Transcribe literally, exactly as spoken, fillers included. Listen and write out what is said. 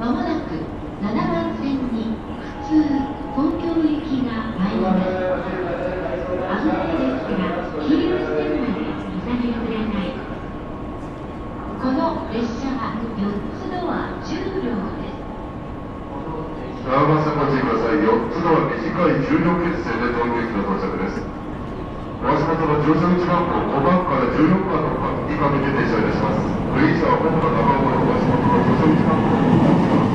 まもなくななばんせんに普通東京行きが参ります。危ないですが黄色い線までお下げください。この列車はよっつドアじゅうりょうです。 ななばんせんご注意ください。よっつドア短いじゅうりょう編成で東京駅の到着です。お足元の乗車口番号ごばんからじゅうよんばんの以下にて停車いたします。上車は本部の生声をお足元の乗車口番号